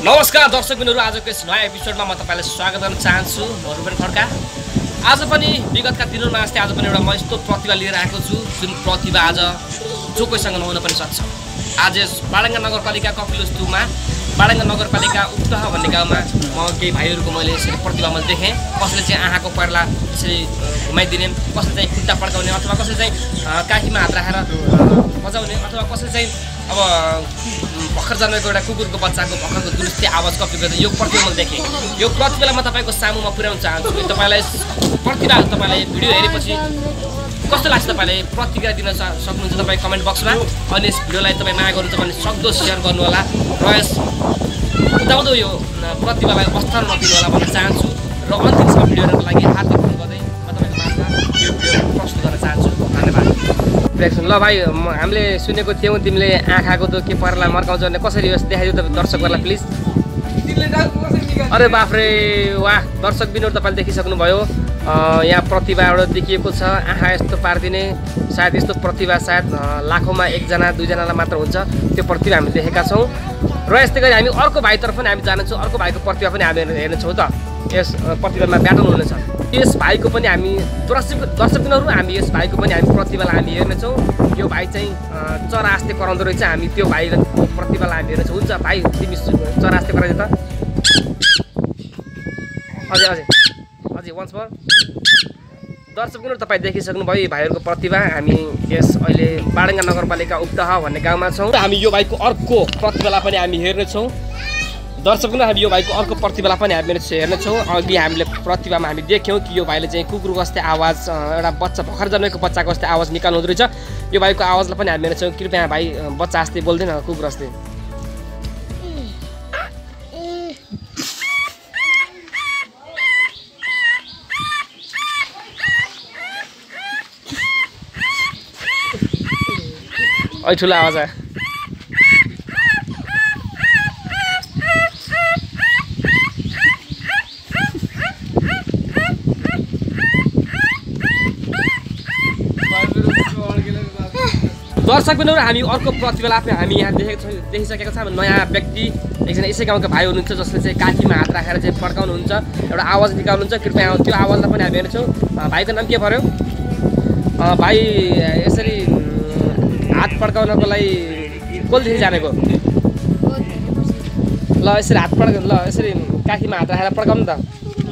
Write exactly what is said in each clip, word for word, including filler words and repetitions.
नमस्कार दर्शकबिनहरु, आजको यस नयाँ एपिसोडमा म तपाईलाई स्वागत गर्न चाहन्छु। म रुबेन खड्का। आज पनि विगतका दिनहरुमा जस्तै आज पनि एउटा म यस्तो प्रतिभा लिएर आएको छु जुन प्रतिभा आज जो कोहीसँग नहुन पनि सक्छ। आज यस बाडङ्गा नगरपालिका कपिलवस्तु दुईमा बाडङ्गा नगरपालिका उक्तह भन्ने गाउँमा म केही भाइहरुको मैले यसरी प्रतिभा मैले देखेँ। कसैले चाहिँ आँखाको पर्ला यसरी घुमाइदिने, कसैले चाहिँ खुट्टा पड्काउने, अथवा कसैले चाहिँ काखीमा हात राखेर बजाउने, अथवा कसैले चाहिँ अब भर्खर जन्मेको एउटा कुकुरको बच्चाको भर्खरको दुरुस्ती आवाज कपी गर्दा यो प्रतिभा मैले देखेँ। यो प्रतिभालाई म तपाईँको सामुमा पुर्याउन चाहन्छु। तपाईँलाई प्रतिभा तपाईँलाई भिडियो हेरेपछि कस्तो लाग्छ तपाईँले प्रतिक्रिया दिन सक्नुहुन्छ तपाईँ कमेन्ट बक्समा। अनि यस भिडियोलाई तपाईँ माया गर्नुहुन्छ भने सक्दो सेयर गर्नु होला र यस उदाउँदो यो प्रतिभालाई अवस्थान नदिनु होला भन्न चाहन्छु। र अन्तिमसम्म भिडियो हेर्नको लागि हार्दिक फोन गर्दै म तपाईँको माझमा यो भिडियो प्रस्तुत गर्न चाहन्छु। धन्यवाद। ल भाइ, हामीले सुनेको थियौँ तिमीले आँखाको त के पर्ला मर्काउँछ भने कसरी यस देखाइदियो त दर्शकहरूलाई प्लिज। अरे बाफ्रे, वाह दर्शक बिनहरु तपाईँले देखिसक्नुभयो। यहाँ प्रतिभा एउटा देखिएको छ, आँखा यस्तो पारिदिने। सायद यस्तो प्रतिभा सायद लाखौँमा एकजना दुईजनालाई मात्र हुन्छ। त्यो प्रतिभा हामी देखेका छौँ। र यस्तै गरी हामी अर्को भाइतर्फ पनि हामी जानेछौँ। अर्को भाइको प्रतिभा पनि हामी हेर्नेछौँ त। यस प्रतिभामा ब्याटल हुनेछ। यस भाइको पनि हामी दर्शक दर्शक बिनहरु हामी यस भाइको पनि हामी प्रतिभालाई हामी हेर्नेछौँ। यो भाइ चाहिँ चरा आस्ते कराउँदो रहेछ। हामी त्यो भाइको प्रतिभालाई हामी हेर्नेछौँ। हुन्छ भाइ, तिमी चरा आस्ते कराइदियो त। अझै अझै अझै वान्स मोर। दर्शक बिनहरु तपाईँ देखिसक्नु भयो भाइहरूको प्रतिभा। हामी यस अहिले बाडङ्गा नगरपालिका उक्तह भन्ने गाउँमा छौँ। हामी यो भाइको अर्को प्रतिभालाई पनि हामी हेर्नेछौँ। दर्शक बिनहरु हामी यो भाइको अर्को प्रतिभालाई पनि हामी हेर्नेछौँ। अघि हामीले प्रतिभामा हामी देख्यौँ कि यो भाइले चाहिँ कुकुरको जस्तै आवाज, एउटा बच्चा भर्खर जन्मेको बच्चाको जस्तै आवाज निकाल्नु हुँदो रहेछ। यो भाइको आवाजलाई पनि हामी हेर्नेछौँ। कृपया भाइ बच्चा जस्तै बोल्दैन, कुकुर जस्तै। ऐ ठुलो आवाज आयो। दर्शक बिनहरु हामी अर्को प्रतिभालाई हामी यहाँ देखेको छौँ देखिसकेको छ। हामी नयाँ व्यक्ति एकजना यसै गाउँका भाइ हुनुहुन्छ जसले चाहिँ काखीमा हात राखेर चाहिँ पड्काउनुहुन्छ, एउटा आवाज निकाल्नुहुन्छ। कृपया त्यो आवाजलाई पनि हामी हेर्नेछौँ। भाइको नाम के पर्यो? भाइ यसरी हात पड्काउनको लागि कसले जानेको? ल यसरी हात पड्का, ल यसरी काखीमा हात राखेर पड्काउनु त।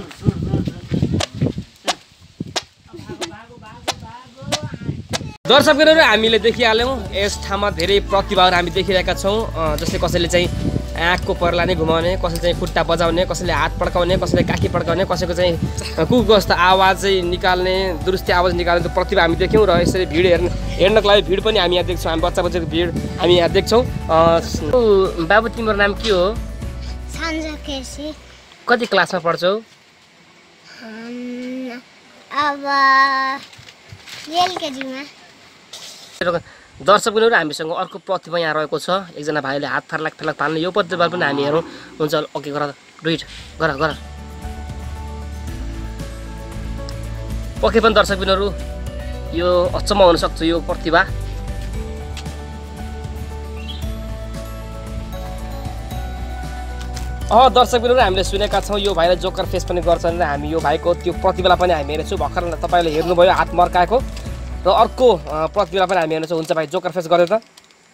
दर्शक बिनहरु हामीले देखिहाल्यौँ यस ठाउँमा धेरै प्रतिभाहरू हामी देखिरहेका छौँ। जस्तै कसैले चाहिँ आँखको पर्ला नै घुमाउने, कसैले चाहिँ खुट्टा बजाउने, कसैले हात पड्काउने, कसैले काखी पड्काउने, कसैको चाहिँ कुकुरको जस्तो आवाज चाहिँ निकाल्ने, दुरुस्ती आवाज निकाल्ने त्यो प्रतिभा हामी देख्यौँ। र यसरी भिड हेर्न हेर्नको लागि भिड पनि हामी यहाँ देख्छौँ। हामी बच्चा बच्चाको भिड हामी यहाँ देख्छौँ। बाबु तिम्रो नाम के हो? सन्जय केसी। कति क्लासमा पढ्छौ? अब एलकेजीमा। दर्शक बिनहरु हामीसँग अर्को प्रतिभा यहाँ रहेको छ। एकजना भाइले हात फर्लाक फर्लाक पाल्ने यो प्रतिभा पनि हामी हेरौँ। हुन्छ ओके, गर डुइट गर गर ओके पनि। दर्शक बिनहरु यो अचम्म हुनसक्छ यो प्रतिभा। अँ दर्शक बिनहरु हामीले सुनेका छौँ यो भाइले जोकर फेस पनि गर्छन्। र हामी यो भाइको त्यो प्रतिभालाई पनि हामी हेर्नेछौँ। भर्खर तपाईँले हेर्नुभयो हात मर्काएको। र अर्को प्रतिभा पनि हामी हेर्नेछौँ। हुन्छ भाइ जोकर फेस गर्यो त।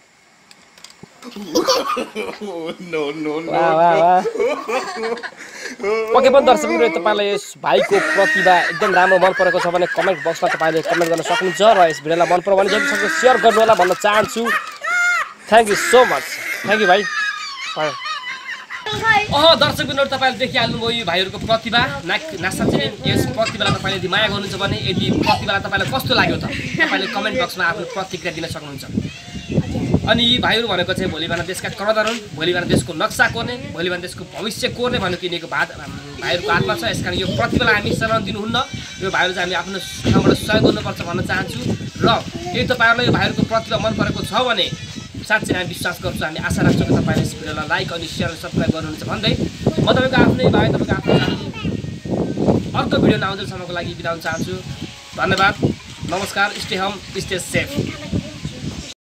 पक्कै पनि दर्शक बिनहरु तपाईँलाई यस भाइको प्रतिभा एकदम राम्रो मन परेको छ भने कमेन्ट बक्समा तपाईँले कमेन्ट गर्न सक्नुहुन्छ। र यस भिडियोलाई मन पऱ्यो भने जतिसक्दो सेयर गर्नु होला भन्न चाहन्छु। Thank you so much. Thank you भाइ। अह दर्शक बिनहरु तपाईँले देखिहाल्नुभयो यो भाइहरूको प्रतिभा। ना नासाँच्चै नै यस प्रतिभालाई तपाईँले यदि माया गर्नुहुन्छ भने यदि प्रतिभालाई तपाईँलाई कस्तो लाग्यो त तपाईँले कमेन्ट बक्समा आफ्नो प्रतिक्रिया दिन सक्नुहुन्छ। अनि यी भाइहरू भनेको चाहिँ भोलि बिहान देशका कर्णधार हुन्, भोलि बिहान देशको नक्सा कोर्ने, भोलि बिहान देशको भविष्य कोर्ने भन्नु किनेको भात भाइहरूको हातमा छ। यस कारण यो प्रतिभालाई हामी सराहना दिनुहुन्न। यो भाइहरू चाहिँ हामी आफ्नो ठाउँबाट सहयोग गर्नुपर्छ भन्न चाहन्छु। र यदि तपाईँहरूलाई यो भाइहरूको प्रतिभा मन परेको छ भने साँच्चै हामी विश्वास गर्छौँ, हामी आशा राख्छौँ कि तपाईँले यस भिडियोलाई लाइक अनि सेयर र सब्सक्राइब गर्नुहुन्छ भन्दै म तपाईँको आफ्नै भाइ तपाईँको आफ्नो अर्को भिडियो नआउँदैसम्मको लागि बिदा हुन चाहन्छु। धन्यवाद, नमस्कार, स्टे होम, स्टे सेफ।